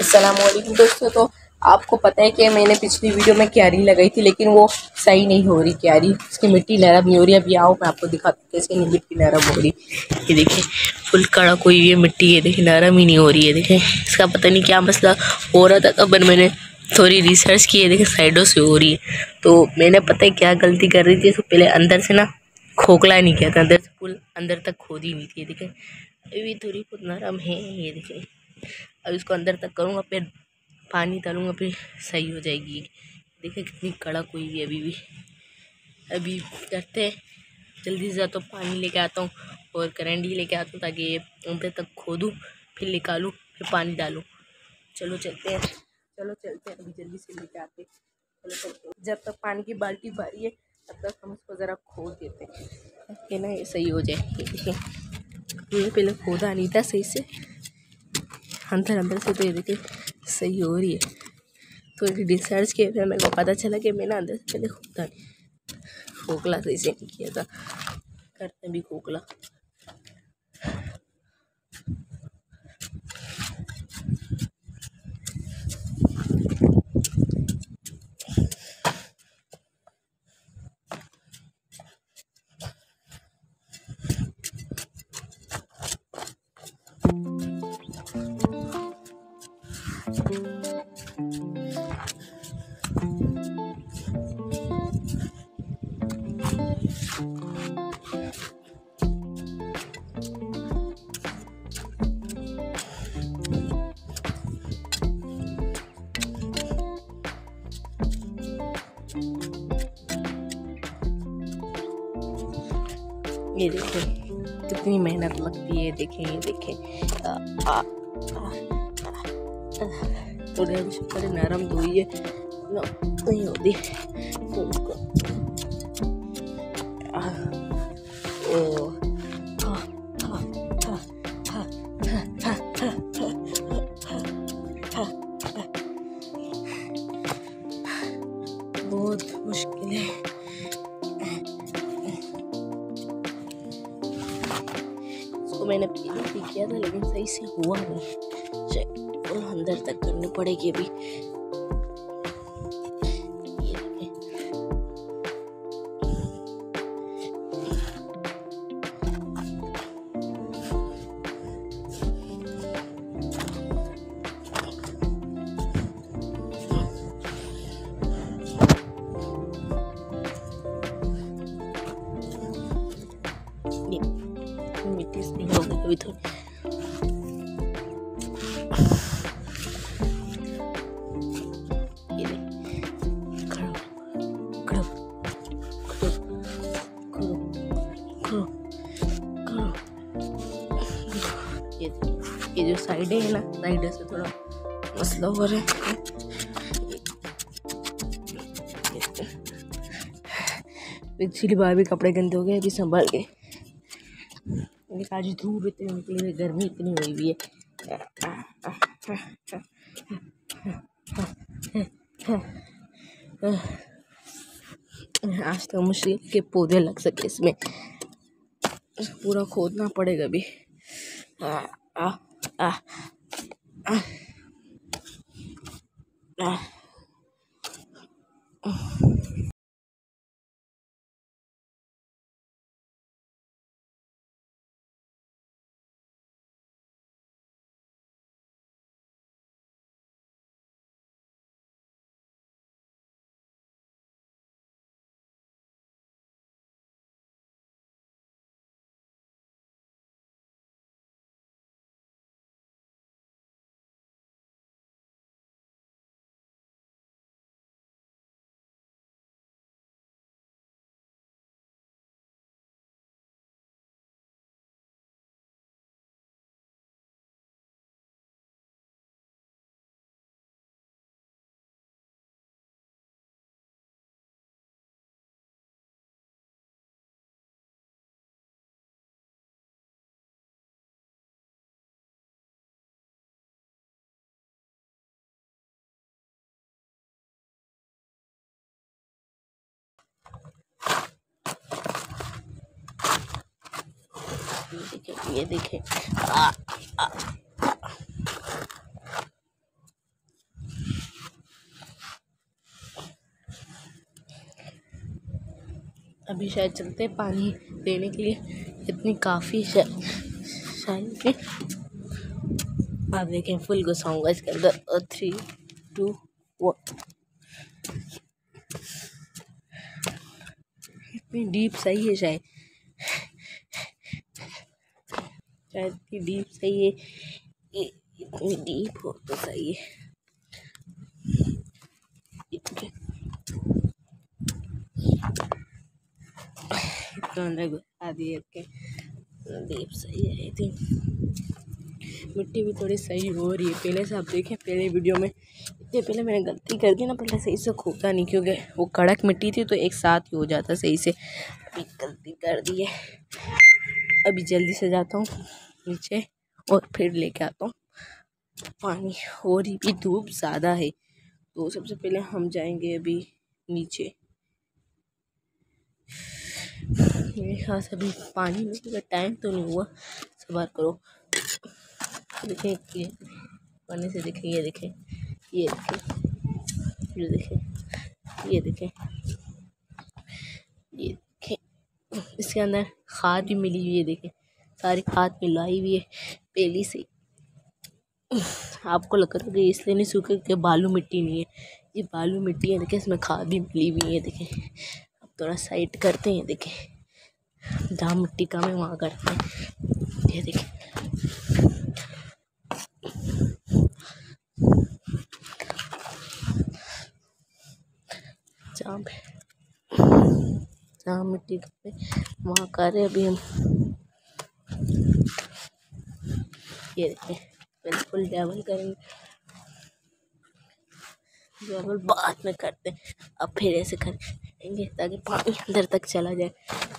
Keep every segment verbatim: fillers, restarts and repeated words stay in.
अस्सलाम वालेकुम दोस्तों। तो आपको पता है कि मैंने पिछली वीडियो में क्यारी लगाई थी, लेकिन वो सही नहीं हो रही क्यारी, इसकी मिट्टी नरम नहीं हो रही। अभी आओ मैं आपको दिखाती हूँ कैसे मिट्टी नरम हो रही। ये देखिए फुल कड़क हुई ये मिट्टी, ये देखिए नरम ही नहीं हो रही है। देखें इसका पता नहीं क्या मसला हो रहा था, तब मैंने थोड़ी रिसर्च की है। देखिए साइडों से हो रही है। तो मैंने पता है क्या गलती कर रही थी, तो पहले अंदर से ना खोखला नहीं किया था, अंदर से फुल अंदर तक खोदी नहीं थी। देखें अभी थोड़ी बहुत नरम है। ये देखें अब इसको अंदर तक करूँगा, फिर पानी डालूँगा, फिर सही हो जाएगी। देखिए कितनी कड़क हुई है अभी भी। अभी करते हैं जल्दी से, तो पानी लेके आता हूँ और करंडी लेके आता हूँ ताकि ये अंदर तक खोदूँ, फिर निकालूँ, फिर पानी डालूँ। चलो चलते हैं, चलो चलते हैं, अभी जल्दी से लेके आते हैं। चलो चलते हैं। जब तक पानी की बाल्टी भरी है तब तक हम इसको ज़रा खोद देते हैं ताकि ना ये सही हो जाए। देखिए ये पहले खोदा नहीं था सही से, अंदर अंदर से, तो ये देखिए सही हो रही है। तो रिसर्च के फिर मेरे को पता चला कि मैंने अंदर से पहले खोदा नहीं, खोखला सही से नहीं किया था। करते भी खोखला। ये देखें कितनी मेहनत लगती है। देखें ये देखें आ, आ, आ, तो शुक्र नरम तो हुई है ना, नहीं होती तो उसको बहुत मुश्किल है। मैंने पहले भी किया था लेकिन सही से हुआ नहीं, अंदर तक करनी पड़ेगी अभी। मिट्टी से हो गई अभी थोड़ी। ये ये जो साइडें है ना, साइड से थोड़ा मसला हो रहा है। पिछली बार भी कपड़े गंदे हो गए, अभी संभाल के। आज धूप इतनी निकली हुई, गर्मी इतनी हुई हुई है। आज तो मुश्किल के पौधे लग सके इसमें, पूरा खोदना पड़ेगा अभी। आ, आ, आ, आ, आ, ये देखें, ये देखें। आ, आ, अभी शायद चलते हैं पानी देने के लिए, इतनी काफ़ी शायद के आप देखें फुल घुसाऊंगा इसके अंदर। Three two one. इतनी डीप सही है शायद, शायद इतनी डीप सही है, ये इतनी डीप हो तो सही है। इतने अंदर घुसा दिए के डीप सही है। आई थिंक मिट्टी भी थोड़ी सही हो रही है पहले से। आप देखें पहले वीडियो में, इतने पहले मैंने गलती कर दी ना, पहले सही से खोदा नहीं क्योंकि वो कड़क मिट्टी थी तो एक साथ ही हो जाता सही से। अभी गलती कर दी है, अभी जल्दी से जाता हूँ नीचे और फिर लेके आता हूँ पानी। और भी धूप ज़्यादा है तो सबसे पहले हम जाएंगे अभी नीचे। मेरे खास अभी पानी मिलने का टाइम तो नहीं हुआ, सब्र करो। देखें ये पानी से, देखें ये देखें ये देखें ये देखें ये देखें ये देखें इसके अंदर खाद भी मिली हुई है। देखें सारी खाद मिलाई हुई है पहली से। आपको लग रहा है इसलिए नहीं सूखे कि बालू मिट्टी नहीं है, ये बालू मिट्टी है। देखें इसमें खाद भी मिली हुई है। देखें अब थोड़ा साइड करते हैं, देखें जहाँ मिट्टी कम है वहाँ करते हैं। ये देखें जहाँ जहाँ मिट्टी कम है वहाँ कर रहे अभी हम। ये देखें बिल्कुल डबल करेंगे, डबल बाद में करते हैं। अब फिर ऐसे करेंगे ताकि पानी अंदर तक चला जाए।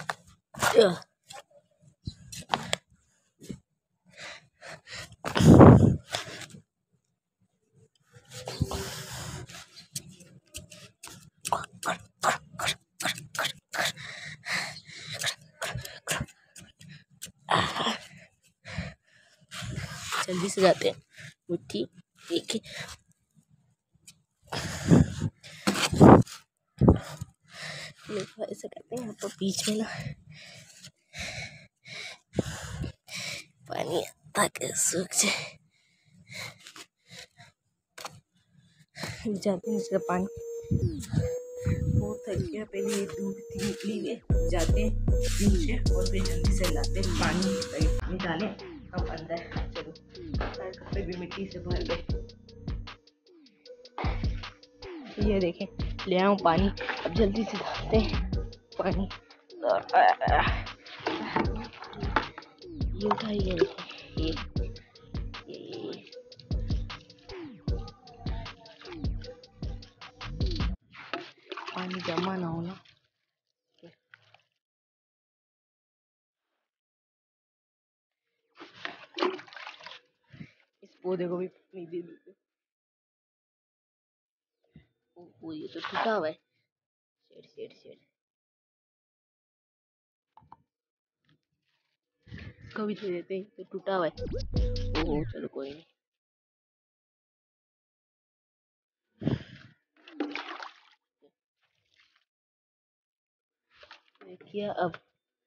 जल्दी से जाते हैं मिट्टी देखिए। ऐसा करते हैं यहाँ पर बीच में ना पानी ताकि सूख जाए। जाते हैं इसका पानी बहुत थक गया, पहले धूप थी निकली हुई। जाते हैं नीचे और फिर जल्दी से लाते हैं पानी निकालें। अब अंदर चलो, कपड़े भी मिट्टी से भर गए। ये देखें ले आऊँ पानी, अब जल्दी से डालते हैं पानी। ये उठाइए ये ये पानी जमा ना हो ना। इस पौधे को भी पानी दे देते। वो ये तो टूटा हुआ है, शेड शेड शेड इसको भी दे देते हैं, तो टूटा हुआ है। ओह चलो कोई नहीं। देखिए अब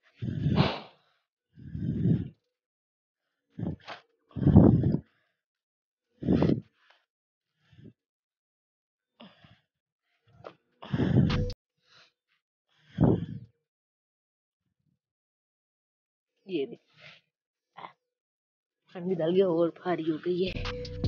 ये ठंडी डाल गया और भारी हो गई है।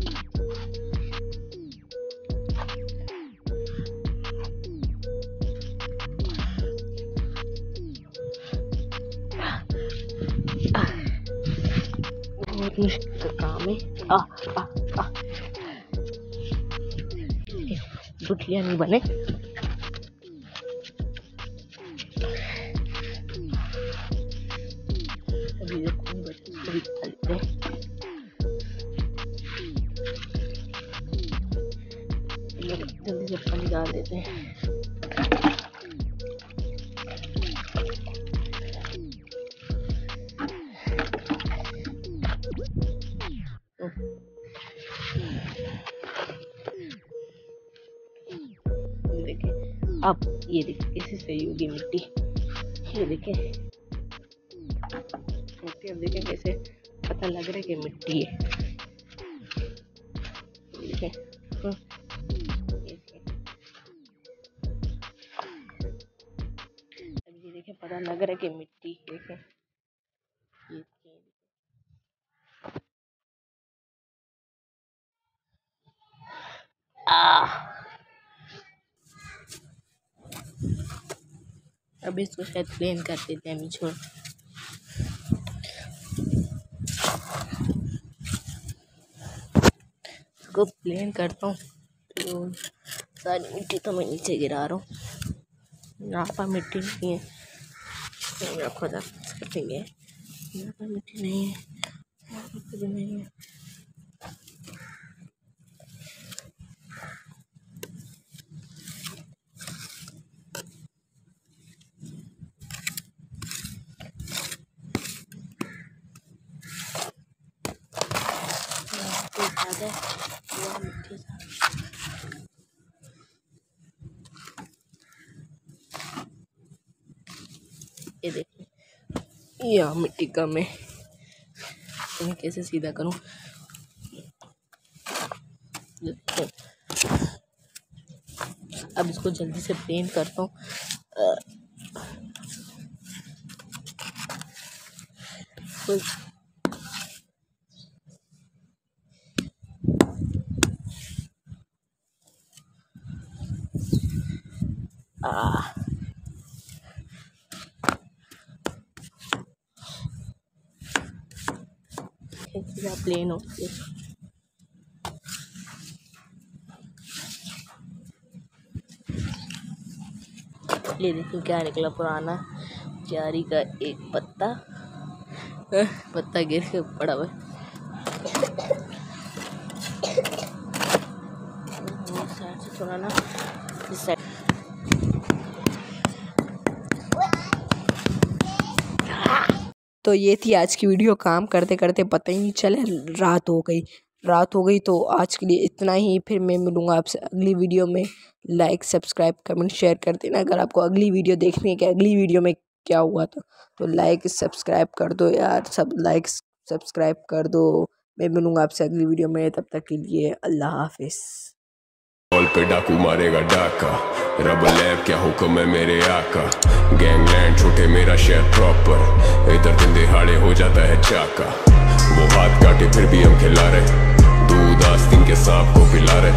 बहुत मुश्किल काम है। आ आ आ गुठलियां नहीं बने। अभी जल्दी से पानी डाल देते हैं। देखिए अब ये देखिए कैसे सही होगी मिट्टी। ये देखें मिट्टी, अब देखें कैसे पता लग रहा है कि मिट्टी है। देखें अब ये देखें पता लग रहा है कि मिट्टी, देखें ये आ अब इसको शायद प्लेन कर देते हैं। छोड़ इसको प्लेन करता हूँ तो सारी मिट्टी तो मैं नीचे गिरा रहा हूँ। यहाँ पर मिट्टी नहीं है, मेरा खुदा करेंगे। यहाँ पर मिट्टी नहीं है, यहाँ पर कुछ नहीं है। ये देखिए यहाँ मिट्टी कम है, तो मैं कैसे सीधा करूँ। अब इसको जल्दी से प्लेन करता हूँ। आ प्लेन हो ये देखो क्या निकला, पुराना क्यारी का एक पत्ता पत्ता गिर के पड़ा हुआ। साइड से थोड़ा ना इस साइड। तो ये थी आज की वीडियो। काम करते करते पता ही नहीं चले रात हो गई रात हो गई तो आज के लिए इतना ही। फिर मैं मिलूँगा आपसे अगली वीडियो में। लाइक सब्सक्राइब कमेंट शेयर कर देना। अगर आपको अगली वीडियो देखनी है कि अगली वीडियो में क्या हुआ था तो लाइक सब्सक्राइब कर दो यार, सब लाइक सब्सक्राइब कर दो। मैं मिलूँगा आपसे अगली वीडियो में, तब तक के लिए अल्लाह हाफिज़। कॉल पे डाकू मारेगा डाका, रब लैब क्या हुक्म है मेरे आका। गैंगलैंड छोटे मेरा शहर प्रॉपर, इधर दिन दिहाड़े हो जाता है चाका। वो हाथ काटे फिर भी हम खिला रहे, दूध आस्तीन के सांप को पिला रहे।